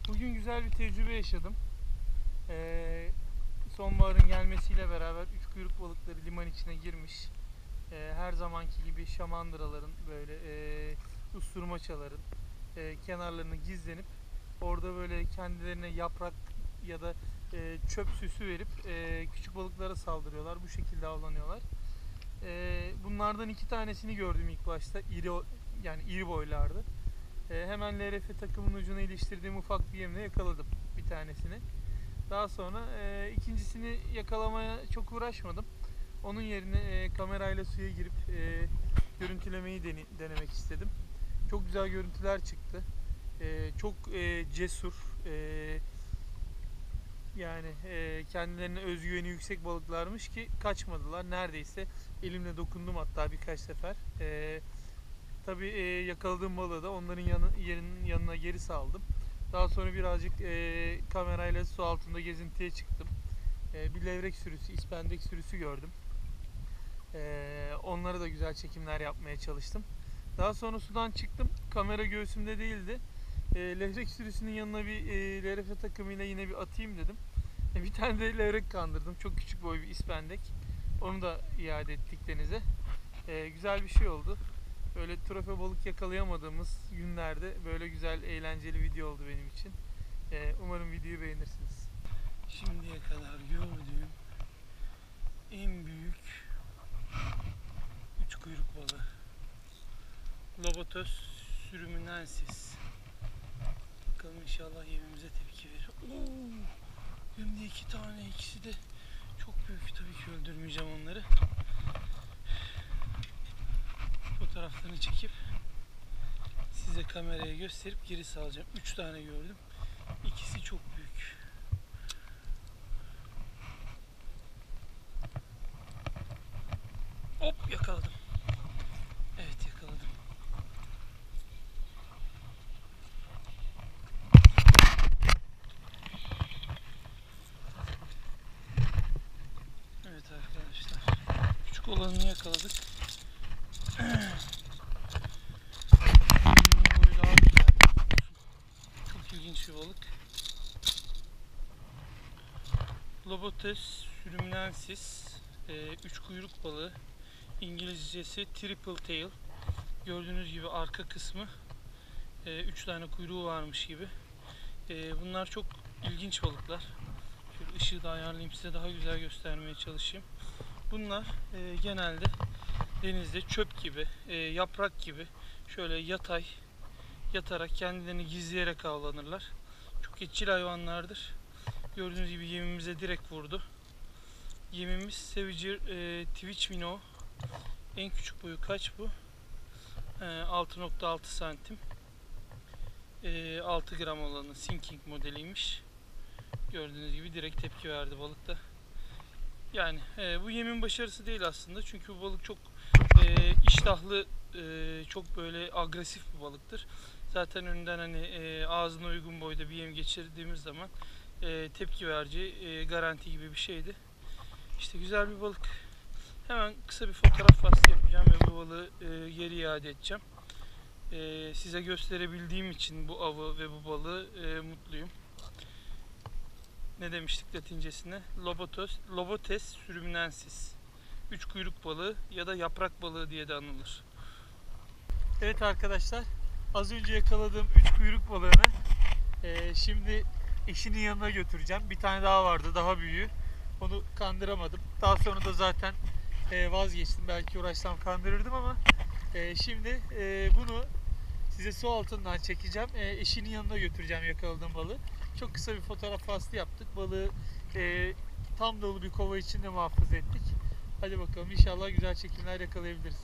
Bugün güzel bir tecrübe yaşadım. Sonbaharın gelmesiyle beraber üç kuyruk balıkları liman içine girmiş. Her zamanki gibi şamandıraların böyle usturmaçaların kenarlarına gizlenip orada böyle kendilerine yaprak ya da çöp süsü verip küçük balıklara saldırıyorlar. Bu şekilde avlanıyorlar. Bunlardan iki tanesini gördüm ilk başta. Yani iri boylardı. Hemen LRF takımın ucuna iliştirdiğim ufak bir yemle yakaladım bir tanesini. Daha sonra ikincisini yakalamaya çok uğraşmadım. Onun yerine kamerayla suya girip görüntülemeyi denemek istedim. Çok güzel görüntüler çıktı. Çok cesur, yani kendilerine özgüveni yüksek balıklarmış ki kaçmadılar. Neredeyse elimle dokundum hatta birkaç sefer. Tabii yakaladığım balığı da onların yerinin yanına geri saldım. Daha sonra birazcık kamerayla su altında gezintiye çıktım. Bir levrek sürüsü, ispendek sürüsü gördüm. Onlara da güzel çekimler yapmaya çalıştım. Daha sonra sudan çıktım. Kamera göğsümde değildi. Levrek sürüsünün yanına bir LRF takımıyla yine bir atayım dedim. Bir tane de levrek kandırdım. Çok küçük boy bir ispendek. Onu da iade ettik denize. Güzel bir şey oldu. Böyle trofe balık yakalayamadığımız günlerde böyle güzel, eğlenceli video oldu benim için. Umarım videoyu beğenirsiniz. Şimdiye kadar gördüğüm en büyük üç kuyruk balığı. Lobatos sürüminensis. Bakalım inşallah yemimize tepki verir. Hem de iki tane, ikisi de çok büyük. Tabii ki öldürmeyeceğim onları. Fotoğraflarını çekip size kameraya gösterip geri salacağım. 3 tane gördüm. İkisi çok büyük. Hop, yakaladım. Evet, yakaladım. Evet arkadaşlar. Küçük olanını yakaladık. Boyu daha güzel. Çok ilginç bir balık. Lobates sürüminensis, üç kuyruk balığı. İngilizcesi triple tail. Gördüğünüz gibi arka kısmı 3 tane kuyruğu varmış gibi. Bunlar çok ilginç balıklar. Şöyle ışığı da ayarlayayım, size daha güzel göstermeye çalışayım. Bunlar genelde denizde çöp gibi, yaprak gibi şöyle yatarak kendilerini gizleyerek avlanırlar. Çok etçil hayvanlardır. Gördüğünüz gibi yemimize direkt vurdu. Yemimiz Sevicir Twitch Minnow. En küçük boyu kaç bu? 6.6 santim. 6 gram olanı sinking modeliymiş. Gördüğünüz gibi direkt tepki verdi balık da. Yani bu yemin başarısı değil aslında. Çünkü bu balık çok iştahlı, çok böyle agresif bir balıktır. Zaten önden hani ağzına uygun boyda bir yem geçirdiğimiz zaman tepki vereceği garanti gibi bir şeydi. İşte güzel bir balık. Hemen kısa bir fotoğraf faslı yapacağım ve bu balığı geri iade edeceğim. Size gösterebildiğim için bu avı ve bu balığı mutluyum. Ne demiştik latincesine? Lobates sürüminensis. Üç kuyruk balığı ya da yaprak balığı diye de anılır. Evet arkadaşlar, az önce yakaladığım üç kuyruk balığını şimdi eşinin yanına götüreceğim. Bir tane daha vardı, daha büyüğü. Onu kandıramadım. Daha sonra da zaten vazgeçtim. Belki uğraşsam kandırırdım ama şimdi bunu size su altından çekeceğim. Eşinin yanına götüreceğim yakaladığım balığı. Çok kısa bir fotoğraf faslı yaptık. Balığı tam dolu bir kova içinde muhafaza ettik. Hadi bakalım, inşallah güzel çekimler yakalayabiliriz.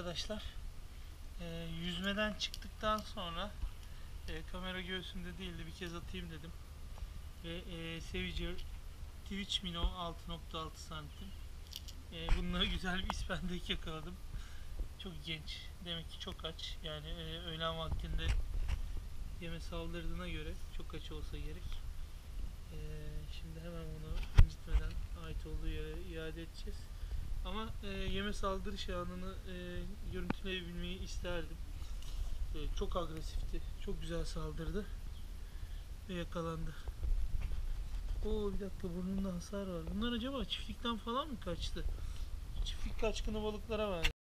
arkadaşlar. Yüzmeden çıktıktan sonra kamera göğsümde değildi, bir kez atayım dedim. Ve Sevicer Twitch Minnow 6.6 santim. Bununla güzel bir ispendek yakaladım. Çok genç. Demek ki çok aç. Yani öğlen vaktinde yeme saldırdığına göre çok aç olsa gerek. Şimdi hemen bunu incitmeden ait olduğu yere iade edeceğiz. Ama yeme saldırış anını görüntüleyebilmeyi isterdim. Çok agresifti. Çok güzel saldırdı. Ve yakalandı. Oo, bir dakika, burnunda hasar var. Bunlar acaba çiftlikten falan mı kaçtı? Çiftlik kaçkını balıklara benziyor.